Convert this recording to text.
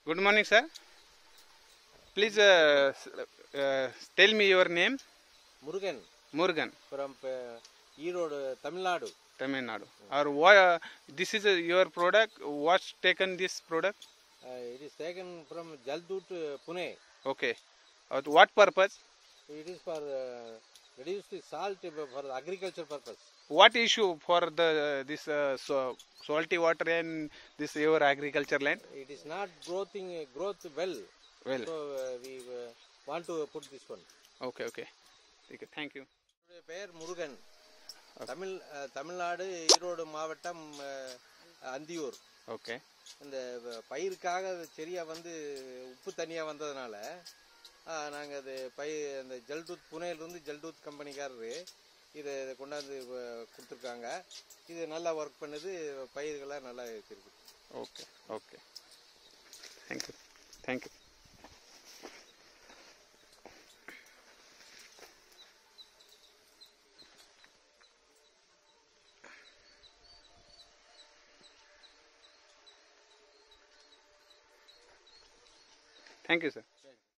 Good morning, sir. Please tell me your name. Murugan. Murugan. From Erode, Tamilnadu. Tamilnadu. Or why this is your product? What's taken this product? It is taken from Jaldoot, Pune. Okay. What purpose? It is for reduce the salt for the agriculture purpose. What issue for this salty water and this your agriculture land? It is not growth well. Well. So we want to put this one. Okay. Thank you. பெயர் முருகன். தமிழ்நாடு ஈரோடு மாவட்டம் Anthiyur. Okay. இந்த பயிருக்காக சரியா உப்பு தண்ணியா வந்ததனால நாங்கள் அது அந்த ஜல்டூத் புனேலிருந்து ஜல்டூத் கம்பெனிக்காரரு இதை கொண்டாந்து கொடுத்துருக்காங்க. இது நல்லா ஒர்க் பண்ணுது, பயிர்களாக நல்லா இருக்குது. Okay thank you. Thank you, sir.